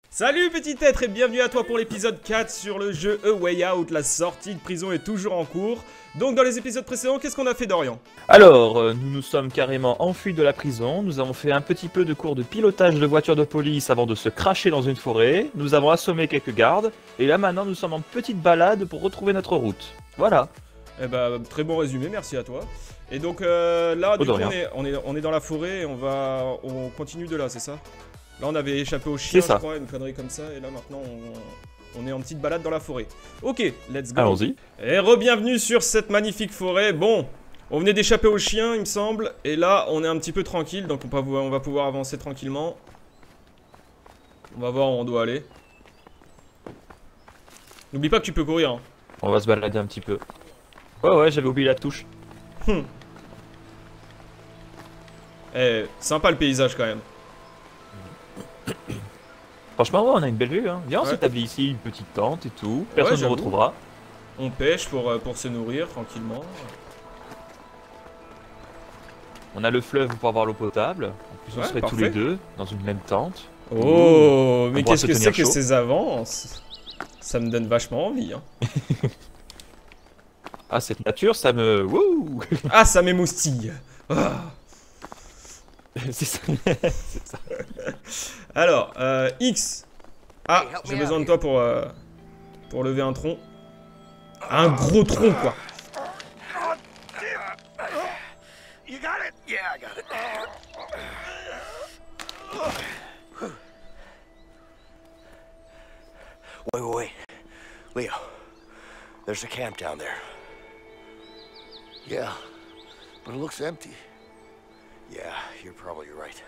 Salut petit être et bienvenue à toi pour l'épisode 4 sur le jeu A Way Out. La sortie de prison est toujours en cours. Donc dans les épisodes précédents, qu'est-ce qu'on a fait Dorian? Alors, nous nous sommes carrément enfuis de la prison, nous avons fait un petit peu de cours de pilotage de voiture de police avant de se cracher dans une forêt, nous avons assommé quelques gardes, et là maintenant nous sommes en petite balade pour retrouver notre route. Voilà. Eh bah très bon résumé, merci à toi. Et donc là du coup on est dans la forêt et on continue de là, c'est ça? Là on avait échappé au chien je crois, une connerie comme ça, et là maintenant on est en petite balade dans la forêt. Ok, let's go. Allons-y. Et re-bienvenue sur cette magnifique forêt. Bon, on venait d'échapper au chien il me semble, et là on est un petit peu tranquille, donc on va pouvoir avancer tranquillement. On va voir où on doit aller. N'oublie pas que tu peux courir hein. On va se balader un petit peu. Ouais, j'avais oublié la touche. Eh, sympa le paysage quand même. Franchement, ouais, on a une belle vue, hein. Viens, on s'établit ici, une petite tente et tout. Personne ne nous retrouvera. On pêche pour se nourrir tranquillement. On a le fleuve pour avoir l'eau potable. En plus, on serait tous les deux dans une même tente. Oh, mais qu'est-ce que c'est que ces avances? Ça me donne vachement envie, hein. Ah, cette nature, ça me... Wouh. Ah, ça m'émoustille. Ah. C'est ça. C'est ça. Alors, X. Ah, j'ai besoin de toi pour lever un tronc. Un gros tronc, quoi. Wait. Leo, there's a camp down there. Yeah, but it looks empty. Yeah, you're probably right.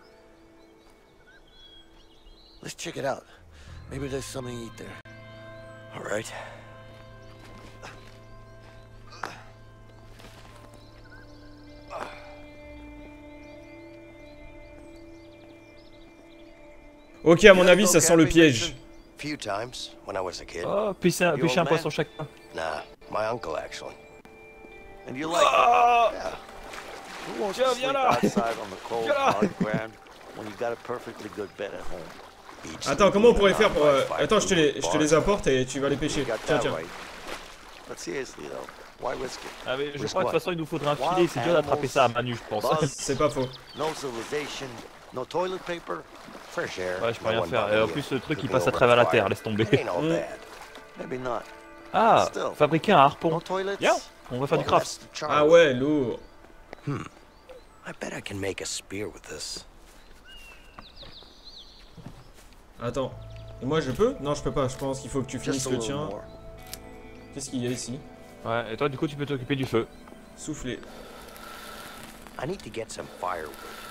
Let's check it out. Maybe there's something to eat there. All right. Ok, à mon avis, ça sent le piège. Few times when I was a kid. Oh, pêcher un poisson chacun. Nah, my uncle actually. And you like it? Yeah. Who wants to sleep outside on the cold hard ground when you got a perfectly good bed at home? Attends, comment on pourrait faire pour... Attends, je te les apporte et tu vas les pêcher. Tiens. But seriously though, why risk it? Ah mais je crois que de toute façon il nous faudrait un filet, c'est dur d'attraper ça à main nue je pense. C'est pas faux. No civilization, no toilet paper, fresh air. Ouais, je peux rien faire. Et en plus le truc il passe à travers la terre, laisse tomber. Maybe not. Ah, fabriquer un harpon. Viens, on va faire du craft. Ah ouais, lourd. I bet I can make a spear with this. Attends. Et moi je peux? Non, je peux pas. Je pense qu'il faut que tu finisses le tien. Qu'est-ce qu'il y a ici? Ouais, et toi du coup tu peux t'occuper du feu. Souffler. I need to get some firewood.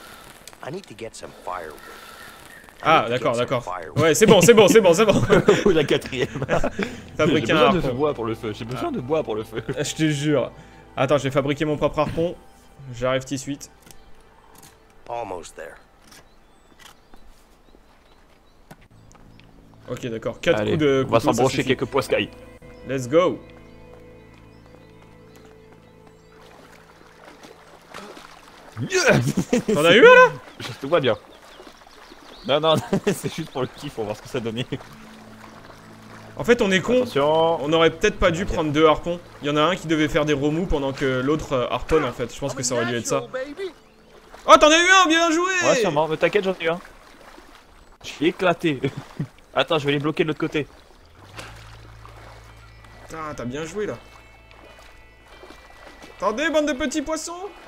Ah, d'accord. Ouais, c'est bon. La quatrième. Fabriquer un harpon. J'ai besoin de bois pour le feu. Je te jure. Attends, je vais fabriquer mon propre harpon. J'arrive tout de suite. Almost there. Ok, d'accord. 4 coups de couteau. On va s'embrocher quelques poiscailles. Let's go. T'en as eu un là? Je te vois bien. Non, c'est juste pour le kiff, on va voir ce que ça donnait. En fait, on est con. Attention. On aurait peut-être pas dû prendre 2 harpons. Il y en a un qui devait faire des remous pendant que l'autre harponne en fait. Je pense que ça aurait dû être ça. Oh, t'en as eu un, bien joué! Ouais, sûrement, mais t'inquiète, j'en ai eu un. Je suis éclaté. Attends, je vais les bloquer de l'autre côté. Putain, t'as bien joué là. Attendez, bande de petits poissons!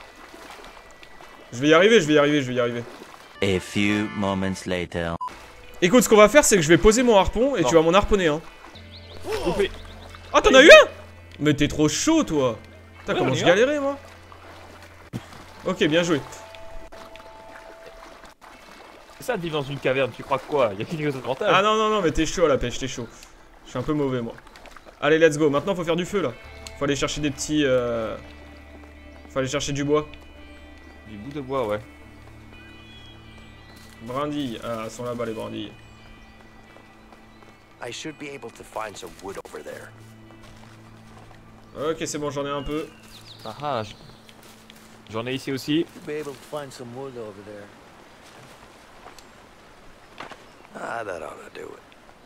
Je vais y arriver. A few moments later. Écoute, ce qu'on va faire, c'est que je vais poser mon harpon et tu vas m'en harponner un. Coupé. Oh, t'en as eu un? Mais t'es trop chaud, toi. Putain, comment je galérais, moi. Ok, bien joué. C'est ça de vivre dans une caverne, tu crois quoi? Y'a quelque chose d'avantage? Ah non, mais t'es chaud à la pêche, t'es chaud. Je suis un peu mauvais, moi. Allez, let's go. Maintenant, faut faire du feu, là. Faut aller chercher des petits... Faut aller chercher du bois. Du bout de bois, ouais. Brindilles. Ah, elles sont là-bas, les brindilles. I should be able to find some wood over there. Ok, c'est bon, j'en ai un peu. Ah, j'en ai ici aussi. Ah, that ought to do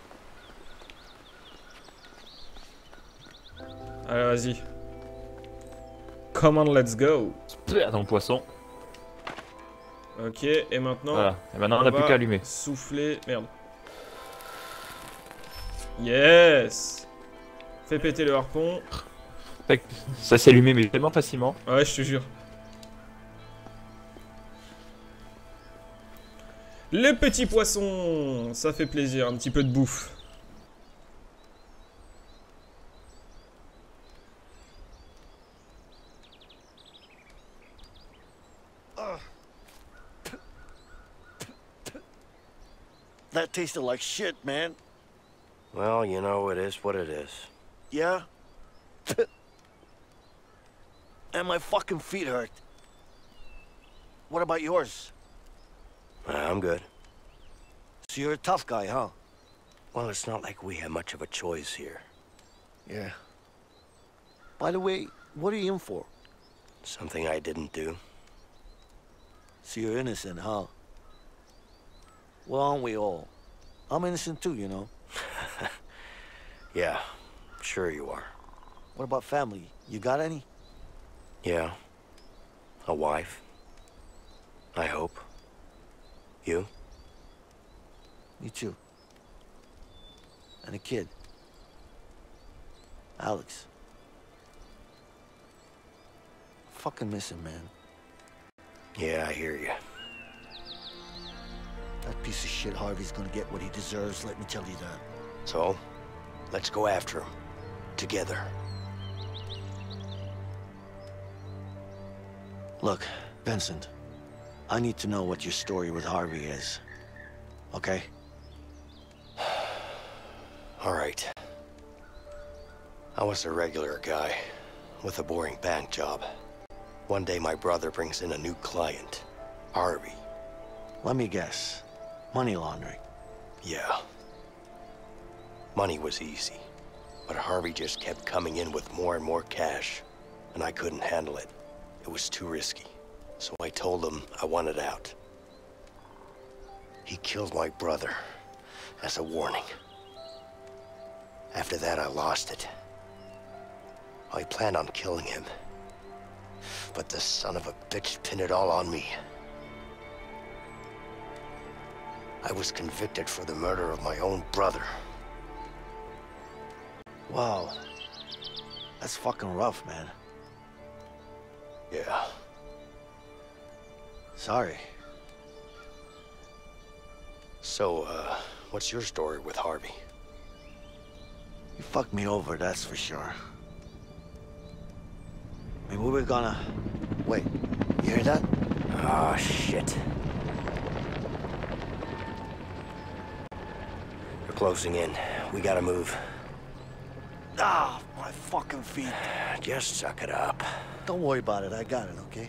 it. Allez, vas-y. Come on, let's go. Dans le poisson. Ok, et maintenant... Voilà, et maintenant on n'a plus qu'à allumer. Souffler... Merde. Yes. Fais péter le harpon. Ça s'est allumé mais tellement facilement. Ouais, je te jure. Les petits poissons, ça fait plaisir, un petit peu de bouffe. That tasted like shit, man. Well, you know, it is what it is. Yeah? And my fucking feet hurt. What about yours? I'm good. So you're a tough guy, huh? Well, it's not like we have much of a choice here. Yeah. By the way, what are you in for? Something I didn't do. So you're innocent, huh? Well, aren't we all? I'm innocent too, you know. Yeah, sure you are. What about family? You got any? Yeah. A wife. I hope. You? Me too. And a kid. Alex. Fucking miss him, man. Yeah, I hear you. That piece of shit Harvey's gonna get what he deserves, let me tell you that. So, let's go after him. Together. Look, Vincent, I need to know what your story with Harvey is. Okay? All right. I was a regular guy with a boring bank job. One day my brother brings in a new client, Harvey. Let me guess. Money laundering. Yeah. Money was easy, but Harvey just kept coming in with more and more cash, and I couldn't handle it. It was too risky, so I told him I wanted out. He killed my brother as a warning. After that, I lost it. I planned on killing him, but the son of a bitch pinned it all on me. I was convicted for the murder of my own brother. Wow. That's fucking rough, man. Yeah. Sorry. So, what's your story with Harvey? You fucked me over, that's for sure. I mean, we were gonna... Wait, you hear that? Ah, shit. They're closing in. We gotta move. Ah, my fucking feet. Just suck it up. Don't worry about it, I got it, okay?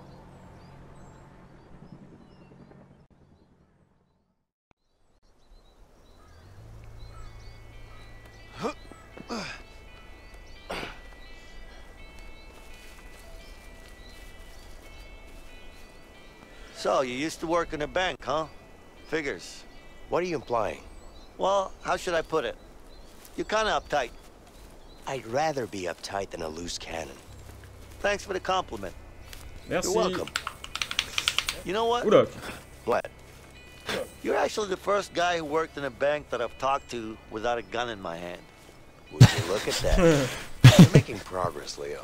So, you used to work in a bank, huh? Figures. What are you implying? Well, how should I put it? You're kinda uptight. I'd rather be uptight than a loose cannon. Thanks for the compliment. Merci. You're welcome. You know what? Oula. What? You're actually the first guy who worked in a bank that I've talked to without a gun in my hand. Would you look at that? You're making progress, Leo.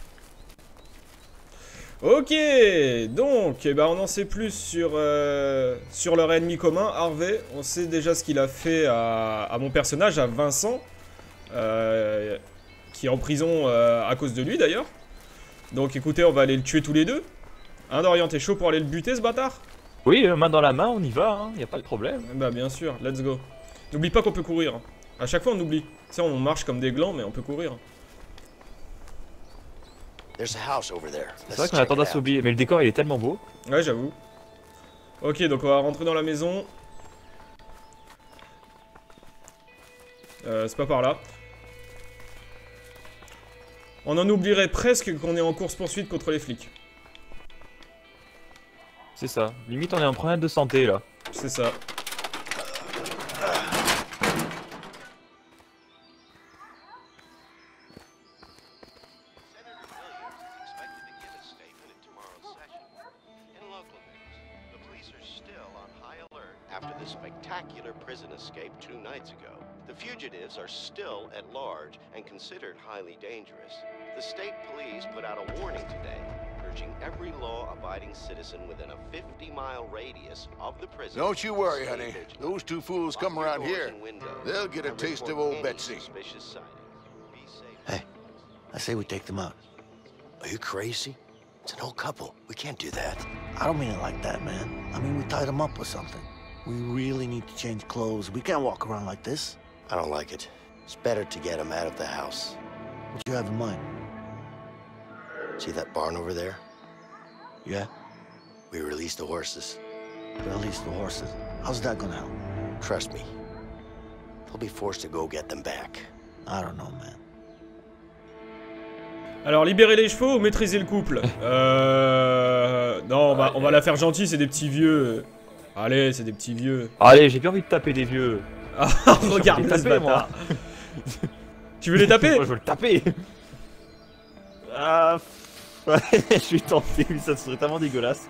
Ok, donc eh ben, on en sait plus sur leur ennemi commun, Harvey. On sait déjà ce qu'il a fait à mon personnage, à Vincent, qui est en prison à cause de lui d'ailleurs. Donc écoutez, on va aller le tuer tous les deux. Hein, Dorian, t'es chaud pour aller le buter ce bâtard? Oui, main dans la main, on y va, hein, y a pas de problème. Bah bien sûr, let's go. N'oublie pas qu'on peut courir. À chaque fois on oublie. Tu sais, on marche comme des glands, mais on peut courir. There's a house over there. C'est vrai qu'on a tendance à oublier, mais le décor il est tellement beau. Ouais, j'avoue. Ok, donc on va rentrer dans la maison. C'est pas par là. On en oublierait presque qu'on est en course-poursuite contre les flics. C'est ça. Limite on est en problème de santé là. C'est ça. after the spectacular prison escape 2 nights ago. The fugitives are still at large and considered highly dangerous. The state police put out a warning today, urging every law-abiding citizen within a 50-mile radius of the prison. Don't you worry, honey. Those two fools come around here. They'll get a taste of old Betsy. Hey, I say we take them out. Are you crazy? It's an old couple. We can't do that. I don't mean it like that, man. I mean, we tied them up or something. We really need to change clothes. We can't walk around like this. I don't like it. It's better to get them out of the house. What you have in mind? See that barn over there? Yeah? We released the horses. Release the horses. How's that gonna help? Trust me. They'll be forced to go get them back. I don't know, man. Alors, libérer les chevaux ou maîtriser le couple? Non, on va la faire gentille, c'est des petits vieux. Allez, c'est des petits vieux. Allez, j'ai bien envie de taper des vieux. Ah, regarde ce bâtard. Tu veux les taper? Moi, je veux le taper. Ah, je suis tenté, ça serait tellement dégueulasse.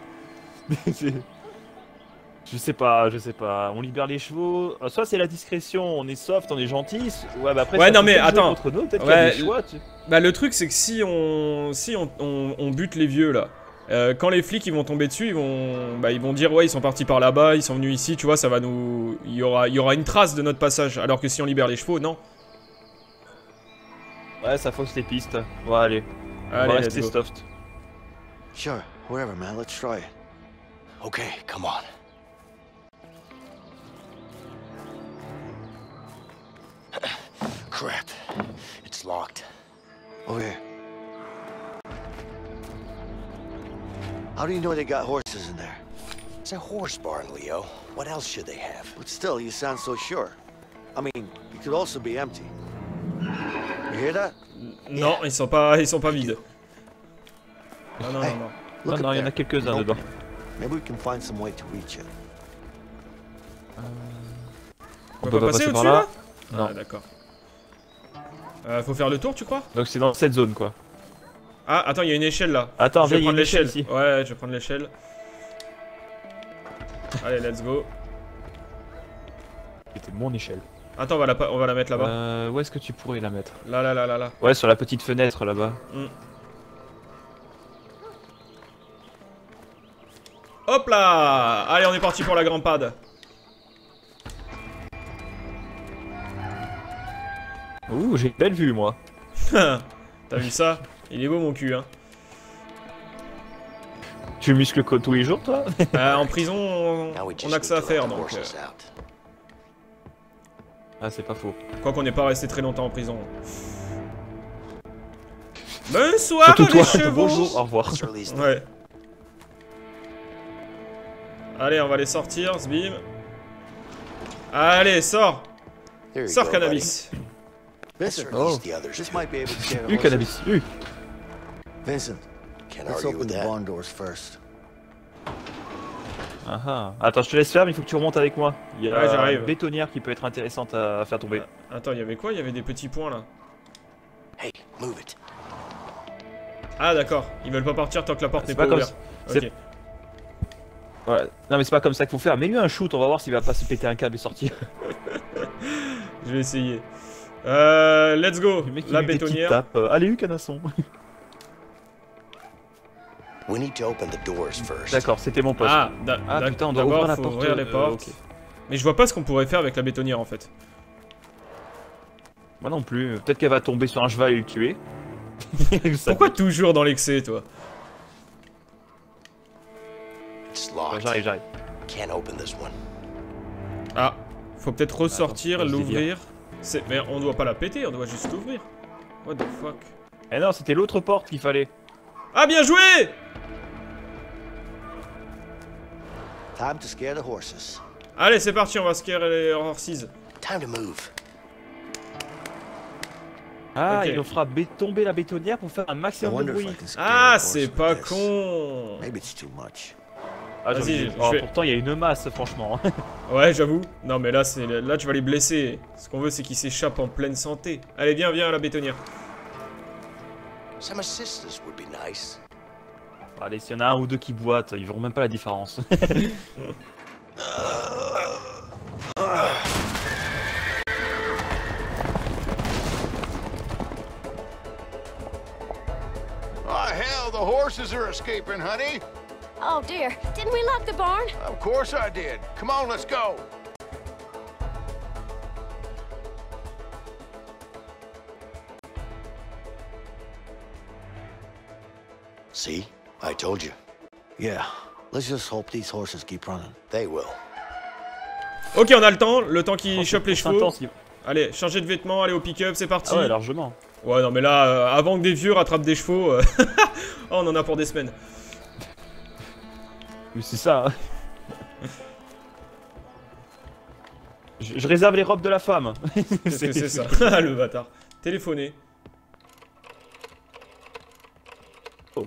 Je sais pas. On libère les chevaux. Soit c'est la discrétion, on est soft, on est gentil. Ouais, bah après, ouais, non mais attends. Peut-être qu'il y a des choix, tu... Bah le truc c'est que si on bute les vieux là, quand les flics ils vont tomber dessus, ils vont dire ouais ils sont partis par là-bas, ils sont venus ici, tu vois, ça va nous, il y aura une trace de notre passage. Alors que si on libère les chevaux, non. Ouais, ça fausse les pistes. Ouais, allez. On va rester soft. Sure, wherever, man. Let's try it. Okay, come on. Crap. It's locked. Over here. How do you know they got horses in there? It's a horse barn, Leo. What else should they have? But still, you sound so sure. I mean, it could also be empty. You hear that? Non, ils sont pas vides. Non, Hey, look Non, up il y en a there. quelques-uns dedans. Maybe we can find some way to reach it. On peut pas passer au-dessus là? Non. Ah, d'accord. Faut faire le tour, tu crois? Donc c'est dans cette zone, quoi. Ah, attends, il y a une échelle là. Attends, je vais prendre l'échelle ici. Ouais, je vais prendre l'échelle. Allez, let's go. C'était mon échelle. Attends, on va la mettre là-bas. Où est-ce que tu pourrais la mettre? Là. Ouais, sur la petite fenêtre là-bas. Hop là! Allez, on est parti pour la grampada. Ouh, j'ai une belle vue, moi. T'as vu ça? Il est beau mon cul, hein. Tu muscles tous les jours, toi? En prison, on a que ça à faire, donc... Ah, c'est pas faux. Quoi qu'on n'est pas resté très longtemps en prison. Bonsoir Surtout les toi. chevaux. Bonjour, au revoir. Ouais. Allez, on va les sortir, Zbim. Allez, sors. Sors, cannabis. Vincent, Oh. The others this too. might be able to scare the horses. Cannabis. Vincent, Can't let's argue open with the that. barn doors first. Ah ah. Attends, je te laisse faire, mais il faut que tu remontes avec moi. Il y a Ouais, j'arrive. une bétonnière qui peut être intéressante à faire tomber. Attends, il y avait quoi? Il y avait des petits points là. Hey, move it. Ah d'accord, ils veulent pas partir tant que la porte n'est C'est pas pas comme ouverte. ça. Ok. Ouais. Non, mais c'est pas comme ça qu'il faut faire. Mets-lui un shoot, on va voir s'il va pas se péter un câble et sortir. Je vais essayer. Let's go. Le mec, il La met des petites bétonnière. tapes. Allez, canasson. We need to open the doors first. D'accord, c'était mon poste. Ah, putain, on doit d'abord, ouvrir la faut porte. ouvrir les portes. Ok. Mais je vois pas ce qu'on pourrait faire avec la bétonnière en fait. Moi non plus. Peut-être qu'elle va tomber sur un cheval et le tuer. Pourquoi toujours dans l'excès, toi? It's Ouais, locked. J'arrive. Can't open this one. Ah, faut peut-être ressortir, Attends, l'ouvrir. Mais on doit pas la péter, on doit juste l'ouvrir. What the fuck? Eh non, c'était l'autre porte qu'il fallait. Ah, bien joué! Time to scare the horses. Allez, c'est parti, on va scare les horses. Time to move. Ah, Ok. il nous fera tomber la bétonnière pour faire un I maximum de wonder if bruit. I can scare Ah, the horse c'est with pas this. con. Maybe it's too much. Ah, Vas-y, j'ai- je vais- pourtant, il y a une masse, franchement. Ouais, j'avoue. Non, mais là, là, tu vas les blesser. Ce qu'on veut, c'est qu'ils s'échappent en pleine santé. Allez, viens à la bétonnière. Some assistance would be nice. Allez, s'il y en a un ou deux qui boitent, ils verront même pas la différence. the horses are escaping, honey. Oh dear, didn't we lock the barn? Of course I did. Come on, let's go. See? I told you. Yeah, let's just hope these horses keep running. They will. Ok, on a le temps qu'il chope les chevaux. Allez, changer de vêtements, aller au pick-up, c'est parti. Ah ouais, largement. Ouais, non mais là, avant que des vieux rattrapent des chevaux, oh, on en a pour des semaines. Mais c'est ça. Hein. Je réserve les robes de la femme. Qu'est-ce que c'est ça? Le bâtard. Téléphoner. Oh.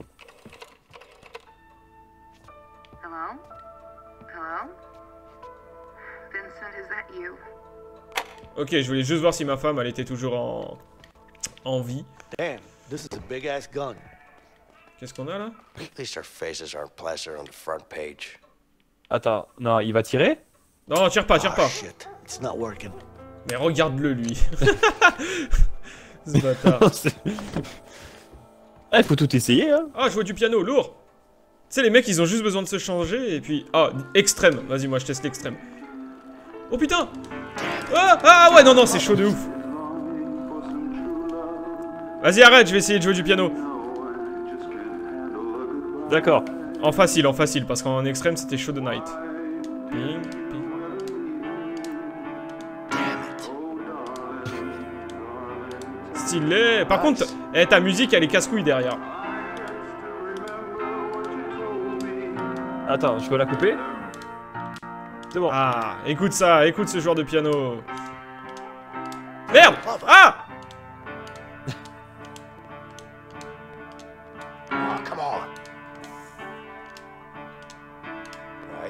Hello? Hello? Vincent, is that you? Ok, je voulais juste voir si ma femme, elle était toujours en vie. Damn, this is a big ass gun. Qu'est-ce qu'on a là? At least our faces aren't plastered on the front page. Attends, non, il va tirer? Non, tire pas, tire pas. Shit, it's not working. Mais regarde-le lui. Ce bâtard. Ah, il faut tout essayer, hein. Ah, je vois du piano, lourd. Tu sais, les mecs, ils ont juste besoin de se changer et puis... Ah, extrême. Vas-y, moi, je teste l'extrême. Oh putain. Ah ouais, non, non, c'est chaud de ouf. Vas-y, arrête, je vais essayer de jouer du piano. D'accord. En facile, parce qu'en extrême, c'était chaud de night. Ping, ping. Stylé. Par contre, ta musique, elle est casse-couille derrière. Attends, je peux la couper? C'est bon. Ah, écoute ça, écoute ce joueur de piano. Merde! Ah! Oh, come on. Right.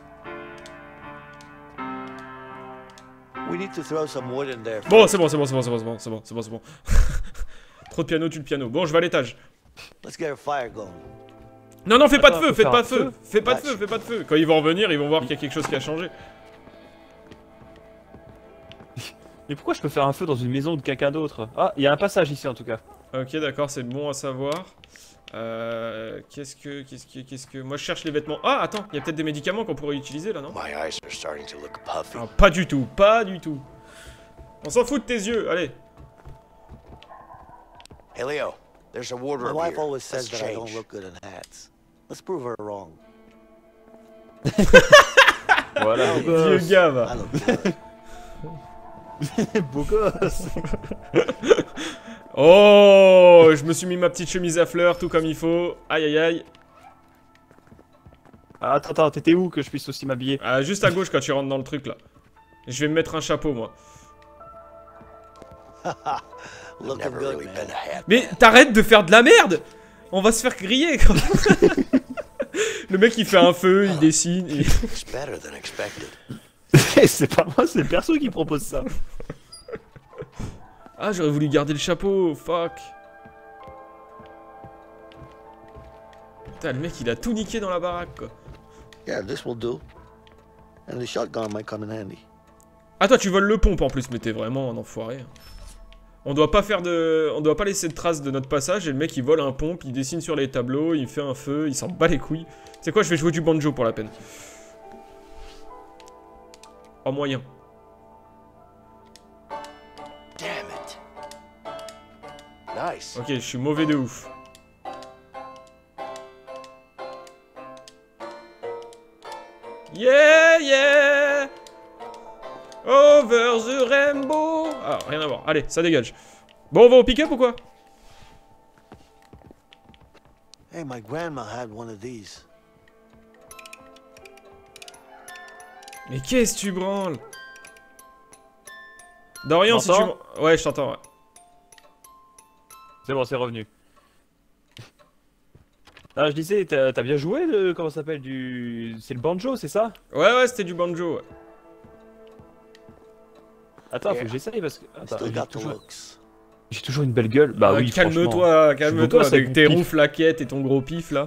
We need to throw some wood in there. Bon, c'est bon. Trop de piano, tue le piano. Bon, je vais à l'étage. Let's get a fire going. Non, non, fais pas de feu, fais faire pas un de feu. Fais pas de feu, fais pas de feu. Quand ils vont revenir, ils vont voir qu'il y a quelque chose qui a changé. Mais pourquoi je peux faire un feu dans une maison de quelqu'un d'autre? Ah, il y a un passage ici en tout cas. Ok, d'accord, c'est bon à savoir. Qu'est-ce que... Moi, je cherche les vêtements. Ah, attends, il y a peut-être des médicaments qu'on pourrait utiliser, là, non? My eyes are starting to look puffy. Ah, pas du tout, pas du tout. On s'en fout de tes yeux, allez. Hey, Leo, there's a My wardrobe wife here. always says Let's that I don't change. look good in hats. Let's prove her wrong. Voilà. Vieux gars, va. I look good. Beau gosse. Oh, je me suis mis ma petite chemise à fleurs, tout comme il faut. Aïe, aïe, aïe. Ah, attends, t'étais où que je puisse aussi m'habiller? Ah, juste à gauche quand tu rentres dans le truc, là. Je vais me mettre un chapeau, moi. Looking Never good, really man. been a hat. Mais t'arrêtes de faire de la merde! On va se faire griller, quoi. Le mec, il fait un feu, il dessine. Et... It's better than expected. C'est pas moi, c'est le perso qui propose ça. Ah, j'aurais voulu garder le chapeau, fuck. Putain, le mec, il a tout niqué dans la baraque, quoi. Yeah, this will do. And the shotgun might come in handy. Ah, toi, tu voles le pompe en plus, mais t'es vraiment un enfoiré. On doit pas faire de... On doit pas laisser de traces de notre passage, et le mec, il vole un pompe, il dessine sur les tableaux, il fait un feu, il s'en bat les couilles. C'est quoi, je vais jouer du banjo pour la peine. En moyen. Damn it. Nice. Ok, je suis mauvais de ouf. Yeah, yeah. Over the rainbow. Ah, rien à voir. Allez, ça dégage. Bon, on va au pick-up ou quoi? Hey, my grandma had one of these. Mais qu'est-ce que tu branles? Dorian, si tu... Ouais, je t'entends, ouais. C'est bon, c'est revenu. Ah, je disais, t'as bien joué le... Comment ça s'appelle du... C'est le banjo, c'est ça? Ouais, c'était du banjo, ouais. Attends, faut que j'essaye parce que... Attends, Still got the looks. j'ai toujours une belle gueule. Bah oui, calme-toi, calme-toi avec tes pif. ronds flaquettes et ton gros pif, là.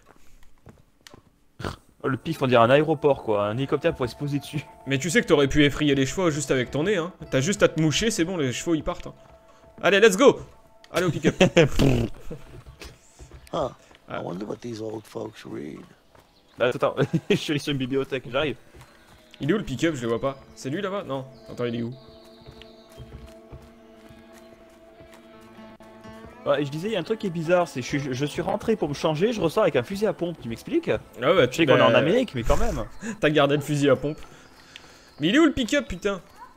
Oh, le pif, on dirait un aéroport, quoi. Un hélicoptère pourrait se poser dessus. Mais tu sais que t'aurais pu effrayer les chevaux juste avec ton nez, hein. T'as juste à te moucher, c'est bon, les chevaux, ils partent. Hein. Allez, let's go. Allez au pick-up. Huh. I wonder what these old folks read. Attends, je suis allé sur une bibliothèque, j'arrive. Il est où le pick-up? Je le vois pas. C'est lui là-bas? Non. Attends, il est où? Ouais, et je disais, il y a un truc qui est bizarre, c'est que je suis rentré pour me changer, je ressors avec un fusil à pompe, tu m'expliques? Ah ouais, tu sais qu'on est en Amérique, mais quand même. T'as gardé le fusil à pompe. Mais il est où le pick-up, putain?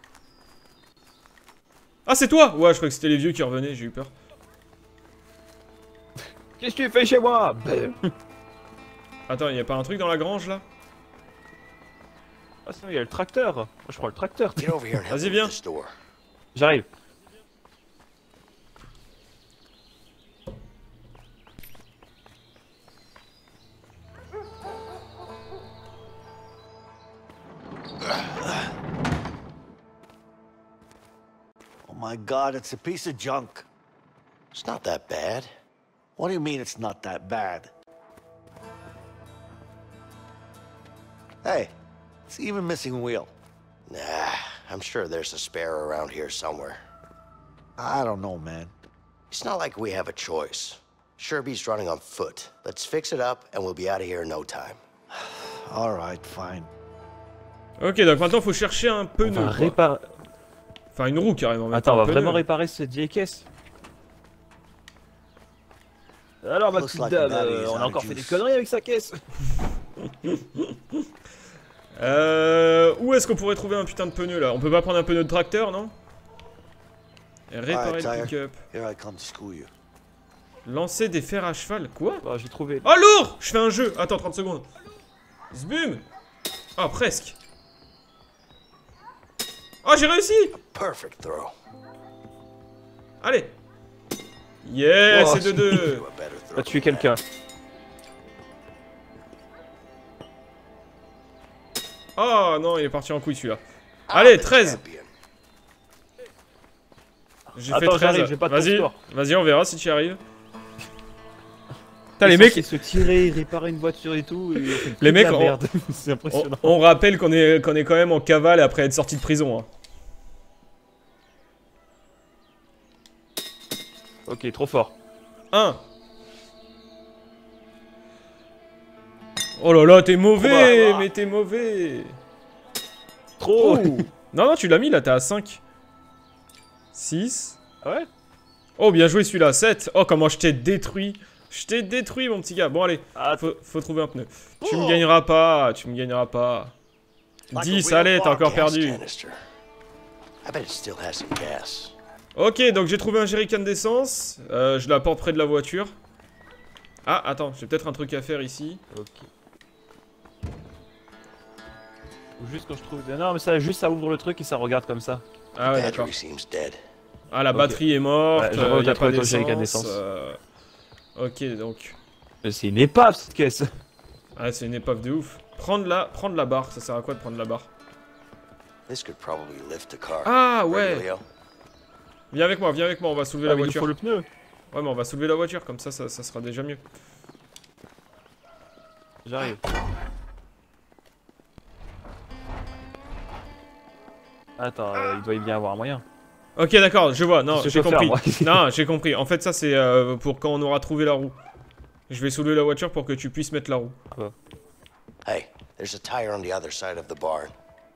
Ah, c'est toi? Ouais, je crois que c'était les vieux qui revenaient, j'ai eu peur. Qu'est-ce que tu fais chez moi? Attends, y a pas un truc dans la grange là? Ah, c'est il y a le tracteur. Moi, je prends le tracteur. Vas-y, viens. J'arrive. Oh my God, it's a piece of junk. It's not that bad. What do you mean it's not that bad? Hey, it's even missing a wheel. Nah, I'm sure there's a spare around here somewhere. I don't know, man. It's not like we have a choice. Sherby's running on foot. Let's fix it up and we'll be out of here in no time. All right, fine. Ok, donc maintenant faut chercher un pneu. On va réparer. Enfin, une roue carrément. Attends, on va vraiment réparer cette vieille caisse. Alors, ma petite dame, on a encore fait des conneries avec sa caisse. Où est-ce qu'on pourrait trouver un putain de pneu là? On peut pas prendre un pneu de tracteur, non? Et réparer le pick-up. Lancer des fers à cheval, quoi? Bah, j'ai trouvé. Oh, lourd! Je fais un jeu. Attends, 30 secondes. Zbum! Ah, presque. Oh, j'ai réussi! Perfect throw. Allez! Yeah, c'est 2-2. On va tuer quelqu'un. Oh non, il est parti en couille celui-là. Allez, 13. J'ai fait 13. Vas-y, vas-y, on verra si tu y arrives. Putain, les mecs. Se tirer, réparer une voiture et tout. Et les mecs, c'est impressionnant. On rappelle qu'on est quand même en cavale après être sorti de prison. Hein. Ok, trop fort. 1. Oh là là, t'es mauvais, mais t'es mauvais. Trop. Non, non, tu l'as mis là, t'es à 5. 6. Ah ouais. Oh, bien joué celui-là, 7. Oh, comment je t'ai détruit. Je t'ai détruit, mon petit gars. Bon, allez, faut trouver un pneu. Tu me gagneras pas, tu me gagneras pas. 10, allez, t'as encore perdu. Ok, donc j'ai trouvé un jerrycan d'essence. Je la porte près de la voiture. Ah, attends, j'ai peut-être un truc à faire ici. Ok. Ou juste quand je trouve... Non, mais ça, juste ça ouvre le truc et ça regarde comme ça. Ah ouais, d'accord. Ah, la batterie est morte, y a pas d'essence. Ok, donc... C'est une épave, cette caisse. Ah, c'est une épave de ouf. Prendre la barre, ça sert à quoi de prendre la barre? Ah, ouais. Viens avec moi, on va soulever la voiture. Il faut le pneu. Ouais, mais on va soulever la voiture, comme ça sera déjà mieux. J'arrive. Attends, il doit y bien avoir un moyen. Ok, d'accord, je vois, non, j'ai compris. Faire, non, j'ai compris. En fait, ça, c'est pour quand on aura trouvé la roue. Je vais soulever la voiture pour que tu puisses mettre la roue. Hey, there's a tire on the other side of the barn.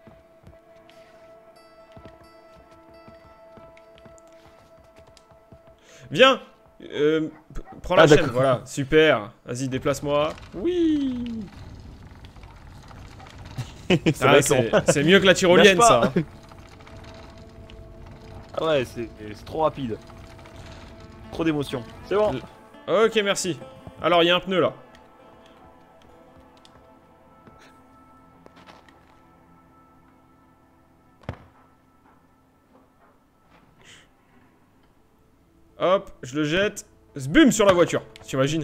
Viens! Prends la chaîne, voilà, super. Vas-y, déplace-moi. Oui! Ah, c'est mieux que la tyrolienne, ça. Hein. Ah ouais, c'est trop rapide. Trop d'émotion. C'est bon. Ok, merci. Alors, il y a un pneu, là. Hop, je le jette. Zbum sur la voiture. T'imagines?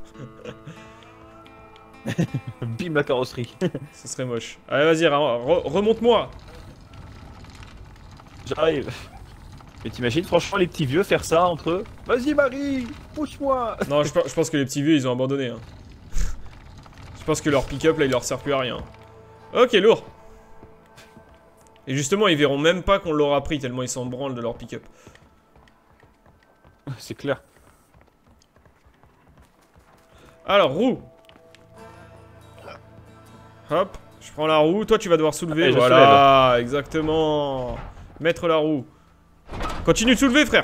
Bim la carrosserie. Ça serait moche. Allez, vas-y, remonte-moi. J'arrive. Mais t'imagines franchement les petits vieux faire ça entre eux? Vas-y Marie, pousse-moi. Non, je pense que les petits vieux ils ont abandonné. Hein. Je pense que leur pick-up là il leur sert plus à rien. Ok, lourd. Et justement ils verront même pas qu'on l'aura pris tellement ils s'en branlent de leur pick-up. C'est clair. Alors, roue. Hop, je prends la roue. Toi, tu vas devoir soulever. Allez, voilà, exactement. Mettre la roue. Continue de soulever, frère.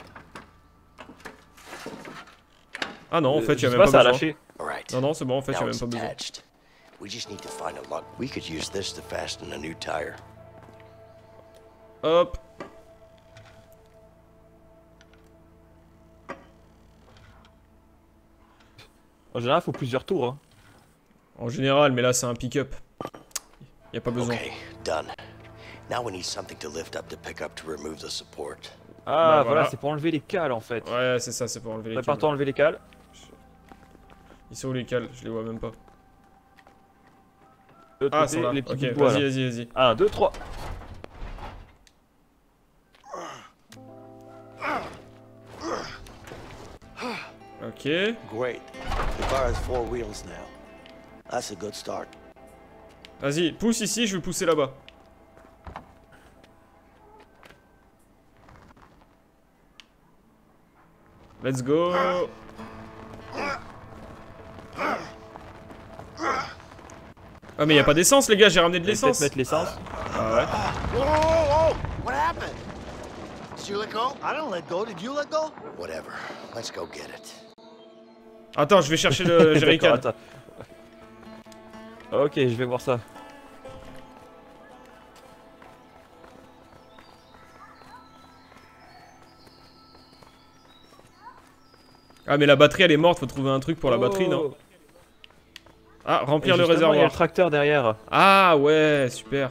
Ah non, en fait, il n'y a même pas besoin. Non, non, c'est bon, en fait, il n'y a même pas besoin. We just need to find a lock. We could use this to fasten a new tire. Hop. En général, il faut plusieurs tours. Hein. En général, mais là, c'est un pick-up. Y a pas besoin. Okay, done. Now we need something to lift up the pickup to remove the support. Ah, bah, voilà, c'est pour enlever les cales en fait. Ouais, c'est ça, c'est pour enlever les cales. Prépare-toi à enlever les cales. Ils sont où les cales? Je les vois même pas. Ah, c'est là. les petits Ok, bois, vas-y, vas-y, vas-y. 1, 2, 3. Ok. Great. The car has 4 wheels now. That's a good start. Vas-y, pousse ici, je vais pousser là-bas. Let's go. Ah mais y a pas d'essence les gars, j'ai ramené de l'essence. Mettre l'essence. Ah ouais. Whoa, whoa, whoa! What happened? Did you let go? I don't let go. Did you let go? Whatever. Let's go get it. Attends, je vais chercher le jerrycan. Attends. Ok, je vais voir ça. Ah mais la batterie elle est morte, faut trouver un truc pour la batterie, non? Ah, remplir le réservoir. Il y a le tracteur derrière. Ah ouais, super.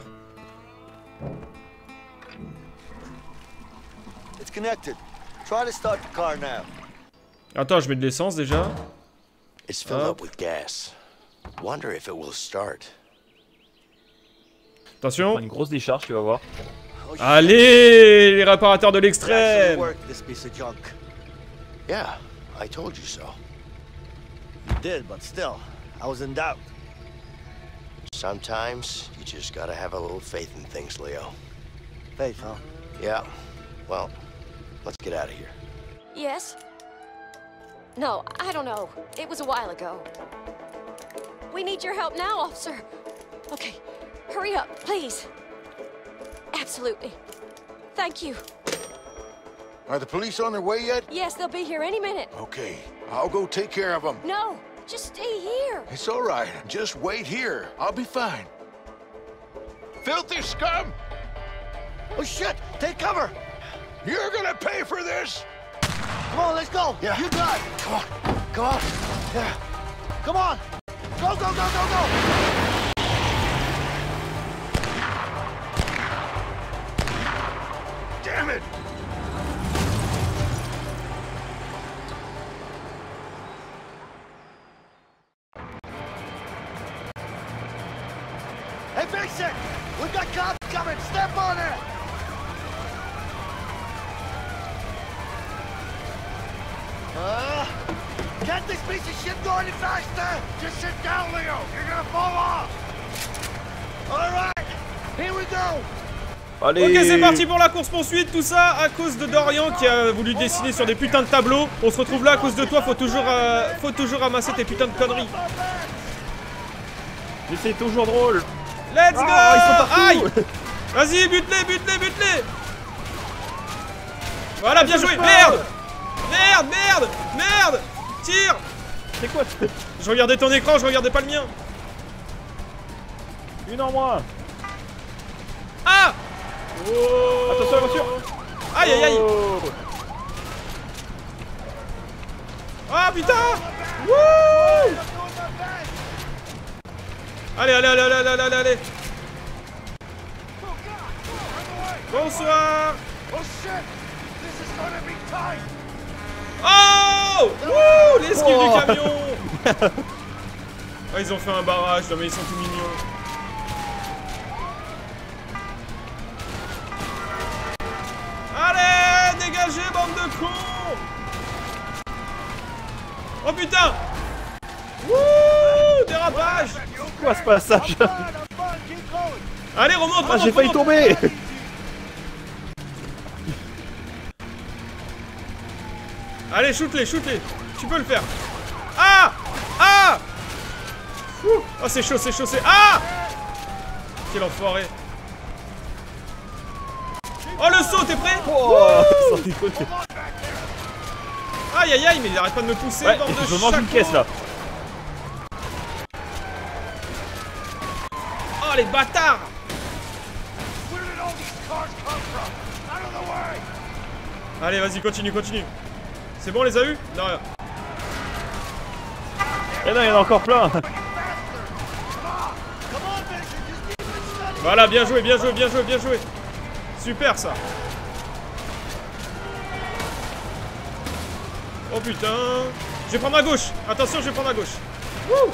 It's connected. Try to start the car now. Attends, je mets de l'essence déjà. It's filled up with gas. Wonder if it will start. Attention. Une grosse décharge, tu vas voir. Allez, les réparateurs de l'extrême. Yeah, I told you so. You did, but still, I was in doubt. Sometimes you just gotta have a little faith in things, Leo. Faith, huh? Yeah. Well, let's get out of here. Yes? No, I don't know. It was a while ago. We need your help now, officer. Okay, hurry up, please. Absolutely. Thank you. Are the police on their way yet? Yes, they'll be here any minute. Okay, I'll go take care of them. No, just stay here. It's all right. Just wait here. I'll be fine. Filthy scum! Oh shit! Take cover! You're gonna pay for this! Come on, let's go! Yeah. You got it! Come on. Come on. Yeah. Come on! Go, go, go, go, go! Damn it! Hey, Basic! We got cops coming! Step on it! Can't this piece of shit go any faster? Just sit down, Leo! You're gonna fall off! Alright! Here we go! Allez. Ok, c'est parti pour la course-poursuite, tout ça à cause de Dorian qui a voulu dessiner sur des putains de tableaux. On se retrouve là à cause de toi, faut toujours ramasser tes putains de conneries. Mais c'est toujours drôle. Let's go! Ils sont partout. Aïe! Vas-y, bute-les, bute-les, bute-les! Voilà, bien joué! Merde! Merde, merde! Merde! Tire! C'est quoi? Je regardais ton écran, je regardais pas le mien. Une en moins. Ah! Oh. Attention à la voiture. Aïe, aïe, aïe! Oh. Ah, putain! Wouh! Allez, allez, allez, allez, allez, allez, allez! Bonsoir! Oh! Wouh! L'esquive du camion! Ah, ils ont fait un barrage, non mais ils sont tout mignons. Allez! Dégagez, bande de cons! Oh putain! Wouh! Dérapage! Quoi ce passage? Allez, remonte! Ah, j'ai failli tomber! Allez, shoot-les, shoot-les! Tu peux le faire! Ah! Ah! Oh, c'est chaud, c'est chaud, c'est... Ah! Quel enfoiré. Oh, le saut, t'es prêt? Oh, sans déconner. Aïe, aïe, aïe, mais il arrête pas de me pousser. Ouais, bande de je mange une caisse, là. Oh, les bâtards! Allez, vas-y, continue, continue. C'est bon, on les a eu? Non, rien. Eh non, il y en a encore plein. Voilà, bien joué, bien joué, bien joué, bien joué. Super, ça. Oh putain. Je vais prendre à gauche. Attention, je vais prendre à gauche. Wouh.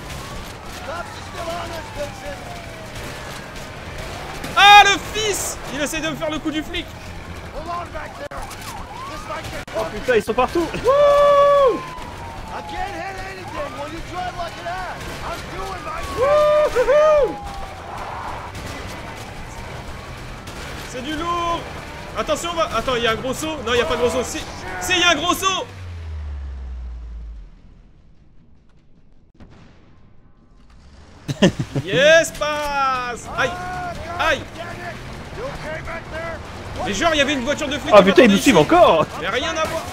Ah, le fils! Il essaye de me faire le coup du flic. Oh putain, ils sont partout. Wouh! Wouhou! C'est du lourd. Attention, va... Attends, il y a un gros saut. Non, il n'y a pas de gros saut. Si, il y a un gros saut. Yes, passe. Aïe. Aïe. Mais genre, il y avait une voiture de flic. Ah putain, ils nous suivent encore. Mais rien à voir.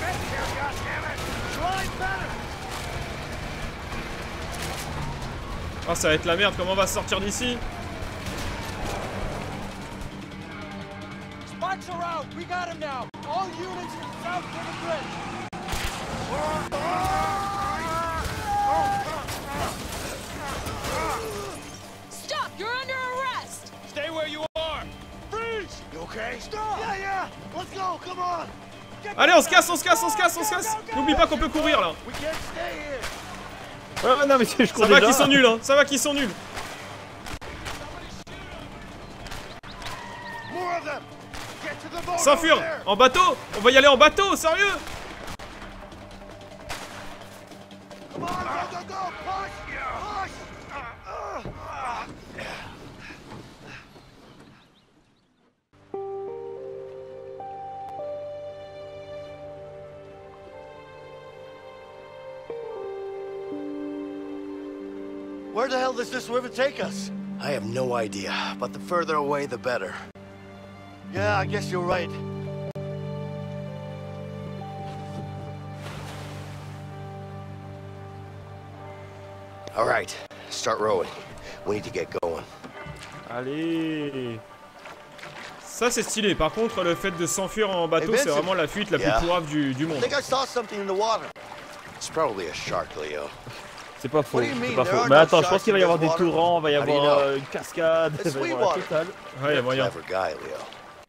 Oh, ça va être la merde. Comment on va sortir d'ici? Stop! You're under arrest! Stay where you are! Freeze! You okay? Stop! Yeah, yeah! Let's go! Come on! Allez, on se casse, on se casse, on se casse, on se casse. N'oublie pas qu'on peut courir là. We can't stay here! Ouais, non, mais je cours Ça va déjà. qu'ils sont nuls, hein. Ça va qu'ils sont nuls. More of them! Get to the boat! S'enfuir. En bateau. On va y aller en bateau, sérieux. Come on, go, go, go! Push! Push! Where the hell does this river take us? I have no idea, but the further away, the better. Yeah, I guess you're right. All right, start rowing. We need to get going. Allez. Ça c'est stylé. Par contre, le fait de s'enfuir en bateau, c'est vraiment la fuite la plus pourrave du monde. I think I saw something in the water. It's probably a shark, Leo. C'est pas faux, c'est pas faux. Mais attends, je pense qu'il va y avoir des torrents, il va y avoir une cascade, il va y avoir la totale. Ouais, il y a moyen. Clever guy, Leo.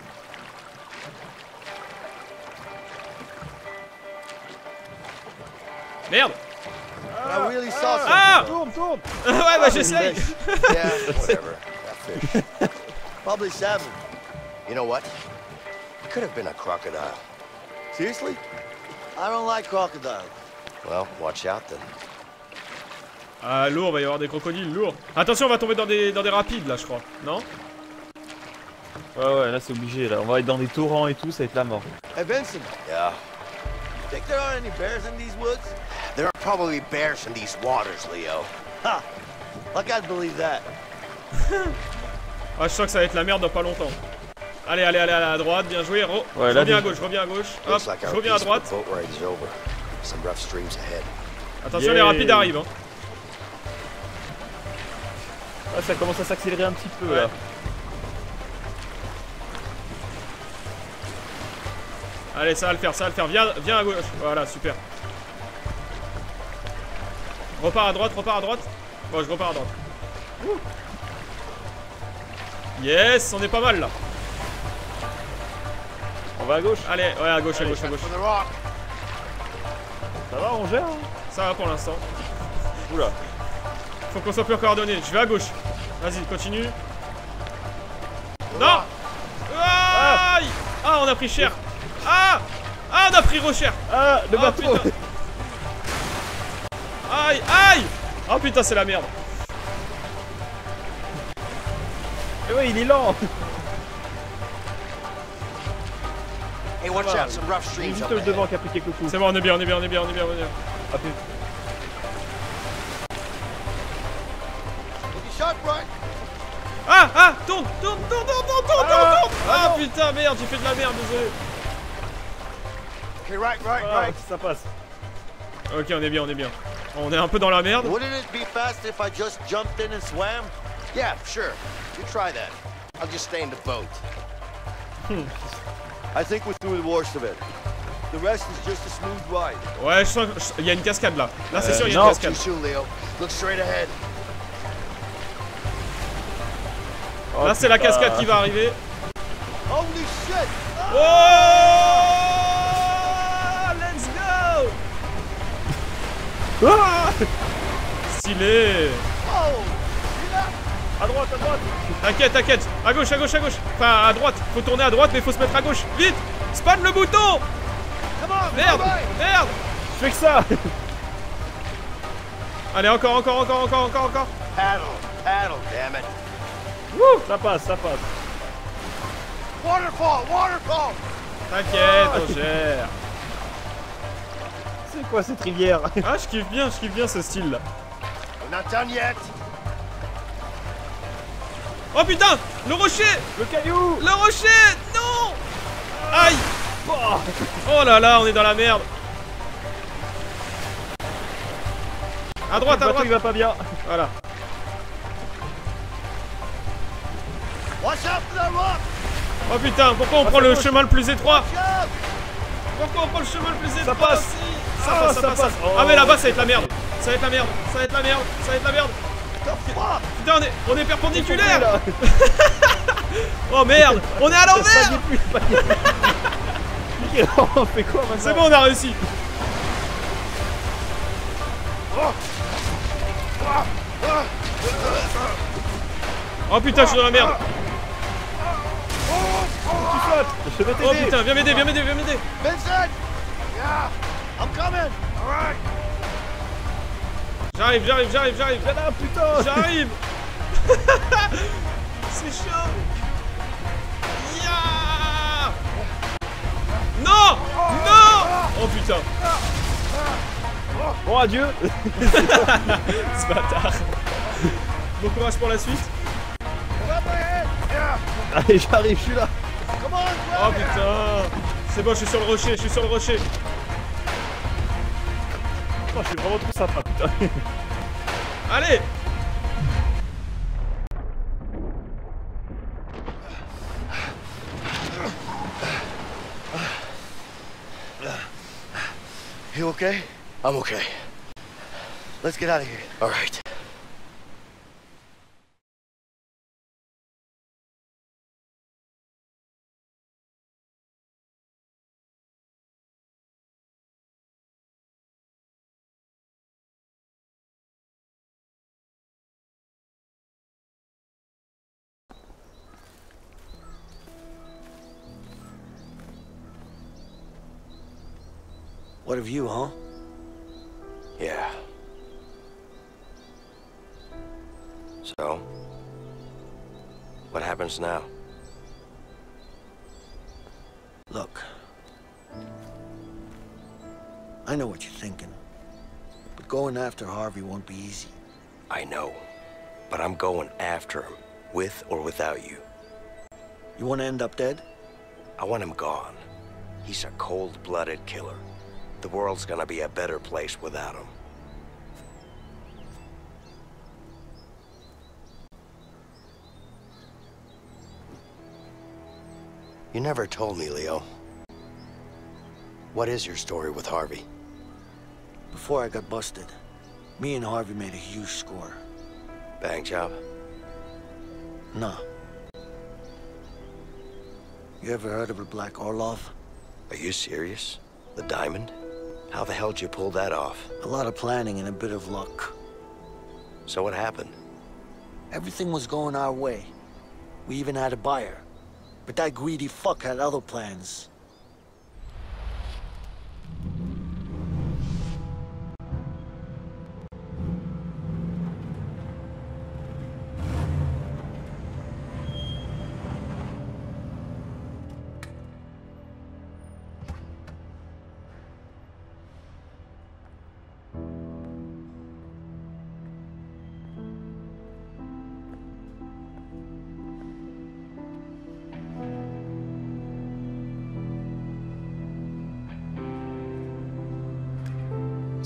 Merde. I really saw something. Ah! Tourne, tourne. Ouais, bah j'essaye. Yeah, whatever. That fish. Probably salmon. You know what? It could have been a crocodile. Seriously? I don't like crocodiles. Well, watch out then. Ah, lourd, va y avoir des crocodiles, lourd. Attention, on va tomber dans des rapides là, je crois. Non? Ouais, là c'est obligé, là. On va être dans des torrents et tout, ça va être la mort. Hey, Benson, Yeah. you think there aren't any bears in these woods? There are probably bears in these waters, Leo. Ha! I can't believe that. Ah, je sens que ça va être la merde dans pas longtemps. Allez, allez, allez, à droite, bien joué. Ouais, je reviens à gauche, je reviens à gauche. Hop, Looks like je our reviens à droite. peaceful boat ride is over. Some rough streams ahead. Attention, les rapides arrivent. Hein. Ah, ça commence à s'accélérer un petit peu là. Allez, ça va le faire, ça va le faire. Viens à gauche. Voilà, super. Repars à droite, repars à droite. Bon, je repars à droite. Ouh. Yes, on est pas mal là. On va à gauche. Allez, ouais, à gauche, à gauche, à gauche. Ça va, on gère hein? Ça va pour l'instant. Oula. Faut qu'on soit plus coordonné. Je vais à gauche. Vas-y, continue. Non. Aïe. Ah, on a pris cher. Ah, on a pris cher. Ah, le bateau. Putain. Aïe, aïe. Oh putain, c'est la merde. Et ouais, il est lent. Hey, watch out, some rough Il est streams juste up le ahead. devant qui a pris quelques coups. C'est bon, on est bien, on est bien, on est bien, on est bien, on est bien. Ah, putain. putain, merde, j'ai fait de la merde, désolé. Okay, right. Ça passe. Ok, on est bien, on est bien. On est un peu dans la merde. Wouldn't it be faster if I just jumped in and swam? Yeah, sure. You try that. I'll just stay in the boat. I think we're through the worst of it. The rest is just a smooth ride. Ouais, je sens qu'il y a une cascade là. Là, c'est sûr, il y a non. une cascade. Too soon, Leo. Look straight ahead. Là, c'est la cascade qui va arriver. Holy shit! Oh! Let's go! Ah! Stylé! Oh! À droite, à droite. T'inquiète, t'inquiète. À gauche, à gauche, à gauche. Enfin, à droite. Faut tourner à droite, mais faut se mettre à gauche. Vite! Spam le bouton! Merde! Merde! Je fais que ça. Allez, encore. Paddle, damn it. Wouh, ça passe. Waterfall! T'inquiète, on gère. C'est quoi cette rivière? Ah, je kiffe bien ce style là. We're not done yet. Oh putain! Le rocher! Le caillou. Le rocher! Non! Aïe! Oh là là, on est dans la merde. À droite, Le bateau, il va pas bien. Voilà. Watch out for that rock! Oh putain, pourquoi on prend le chemin le plus étroit? Pourquoi on prend le chemin le plus étroit? Ça passe. aussi? Ça passe. Oh. Ah mais là-bas, ça va être la merde. Ça va être la merde. Putain, on est perpendiculaire. Oh merde, on est à l'envers. On fait quoi maintenant? C'est bon, on a réussi. Oh putain, je suis dans la merde. Tu flottes. Je vais Oh t'aider. putain, viens m'aider. Vincent! Yeah, I'm coming. All right. J'arrive. Viens là, putain. J'arrive. C'est chaud. Ya. Non. Oh putain. Bon, adieu. Ce bâtard. Bon courage pour la suite. Allez, j'arrive, je suis là. Oh putain. C'est bon, je suis sur le rocher. Oh, je suis vraiment trop sympa, putain. Allez. You okay? I'm okay. Let's get out of here. All right. What of you, huh? Yeah. So, what happens now? Look. I know what you're thinking. But going after Harvey won't be easy. I know, but I'm going after him, with or without you. You want to end up dead? I want him gone. He's a cold-blooded killer. The world's gonna be a better place without him. You never told me, Leo. What is your story with Harvey? Before I got busted, me and Harvey made a huge score. Bank job? No. You ever heard of a Black Orlov? Are you serious? The diamond? How the hell did you pull that off? A lot of planning and a bit of luck. So what happened? Everything was going our way. We even had a buyer. But that greedy fuck had other plans.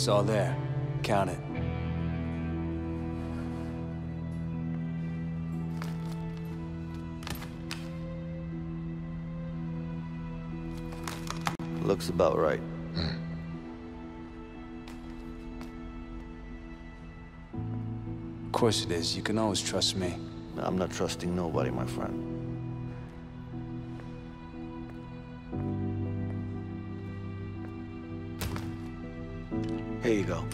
It's all there. Count it. Looks about right. Of course it is. You can always trust me. I'm not trusting nobody, my friend. Here you go.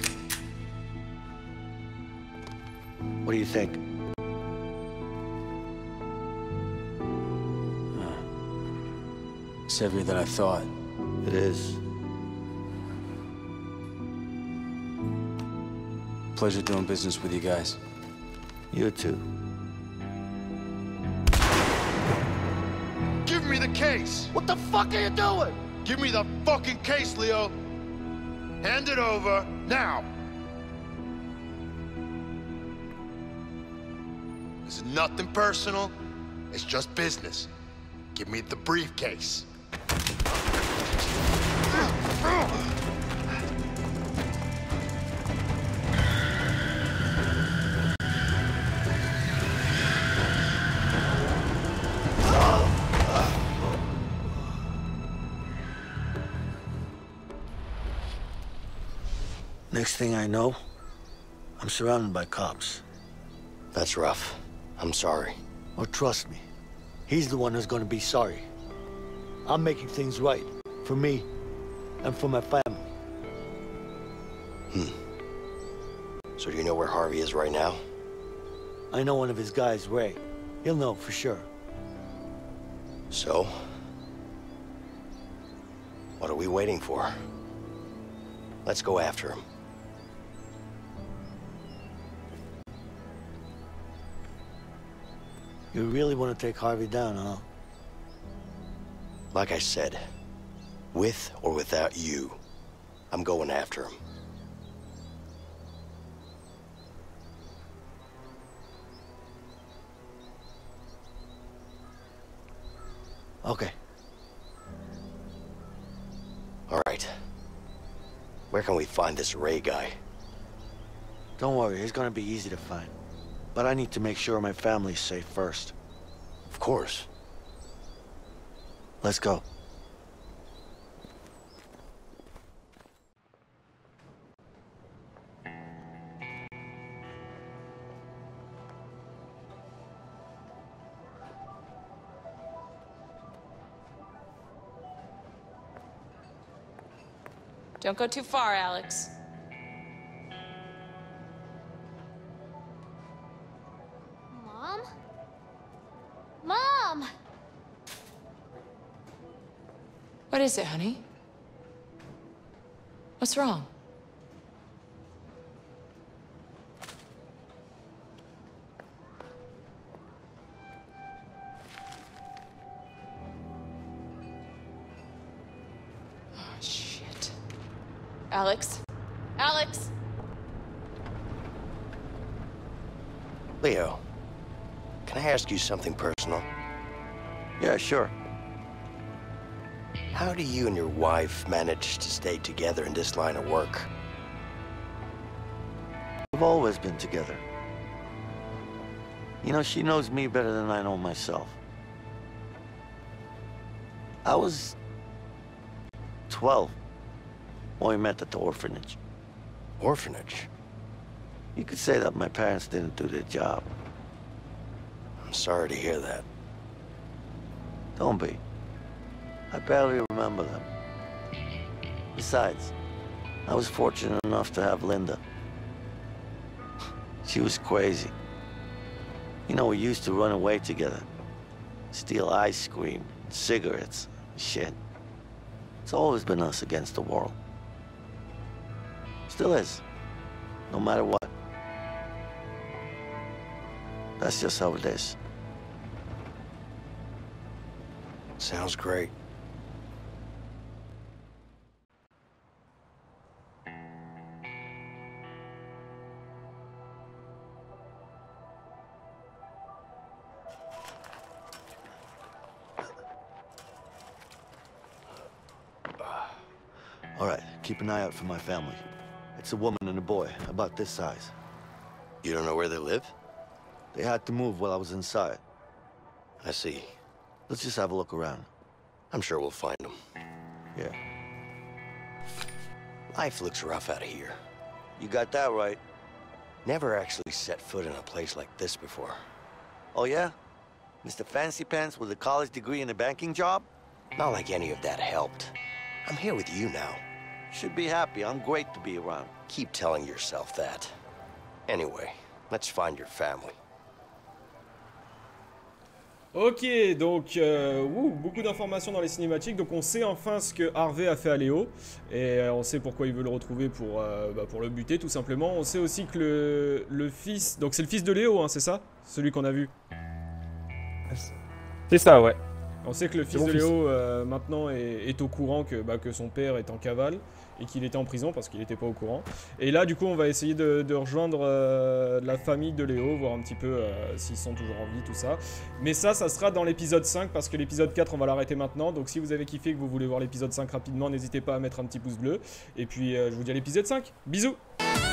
What do you think? It's heavier than I thought. It is. Pleasure doing business with you guys. You too. Give me the case! What the fuck are you doing? Give me the fucking case, Leo! Hand it over, now! This is nothing personal, it's just business. Give me the briefcase. Next thing I know, I'm surrounded by cops. That's rough. I'm sorry. Oh, trust me. He's the one who's gonna be sorry. I'm making things right. For me, and for my family. So do you know where Harvey is right now? I know one of his guys, Ray. He'll know for sure. So? What are we waiting for? Let's go after him. You really want to take Harvey down, huh? Like I said, with or without you, I'm going after him. Okay. All right. Where can we find this Ray guy? Don't worry, he's gonna be easy to find. But I need to make sure my family's safe first. Of course. Let's go. Don't go too far, Alex. Mom? Mom! What is it, honey? What's wrong? Oh, shit. Alex? Alex? Leo, can I ask you something personal? Yeah, sure. How do you and your wife manage to stay together in this line of work? We've always been together. You know, she knows me better than I know myself. I was 12 when we met at the orphanage. Orphanage? You could say that my parents didn't do their job. I'm sorry to hear that. Don't be. I barely remember them. Besides, I was fortunate enough to have Linda. She was crazy. You know, we used to run away together. Steal ice cream, cigarettes, shit. It's always been us against the world. Still is, no matter what. That's just how it is. Sounds great. All right, keep an eye out for my family. It's a woman and a boy, about this size. You don't know where they live? They had to move while I was inside. I see. Let's just have a look around. I'm sure we'll find them. Yeah. Life looks rough out of here. You got that right. Never actually set foot in a place like this before. Oh yeah? Mr. Fancy Pants with a college degree and a banking job? Not like any of that helped. I'm here with you now. Should be happy. I'm great to be around. Keep telling yourself that. Anyway, let's find your family. Ok, donc beaucoup d'informations dans les cinématiques. Donc on sait enfin ce que Harvey a fait à Léo. Et on sait pourquoi il veut le retrouver pour le buter tout simplement. On sait aussi que le fils... Donc c'est le fils de Léo, hein, c'est ça? Celui qu'on a vu. C'est ça, ouais. On sait que le fils de Léo maintenant est au courant que son père est en cavale et qu'il était en prison parce qu'il n'était pas au courant. Et là du coup on va essayer de rejoindre la famille de Léo, voir un petit peu s'ils sont toujours en vie, tout ça. Mais ça sera dans l'épisode 5 parce que l'épisode 4 on va l'arrêter maintenant. Donc si vous avez kiffé et que vous voulez voir l'épisode 5 rapidement, n'hésitez pas à mettre un petit pouce bleu. Et puis je vous dis à l'épisode 5. Bisous.